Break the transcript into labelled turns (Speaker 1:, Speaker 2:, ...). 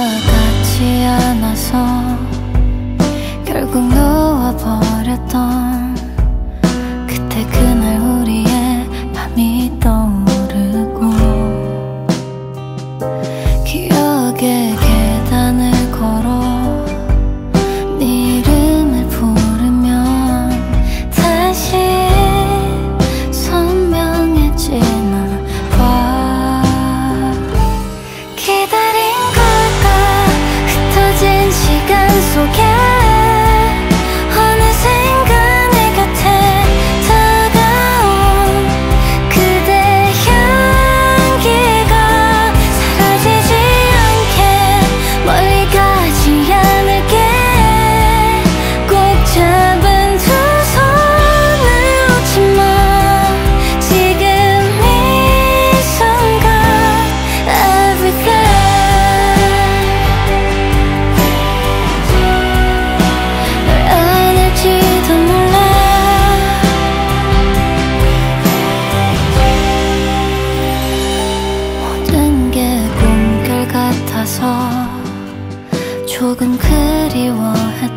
Speaker 1: 같지 않아서 결국 놓아버렸던 그때 그날 우리의 밤이 떠오르고 기억의 계단을 걸어 네 이름을 부르면 다시 선명해지나 봐. 기다린 걸까 흩어진 시간 속에 어느샌가 내 곁에 다가온 그대 향기가 사라지지 않게 멀리 가지 않을게. 꼭 잡은 두 손을 놓지 마. 지금 이 순간 everything 널 안을지도 몰라. 모든 게 꿈결 같아서 조금 그리워했던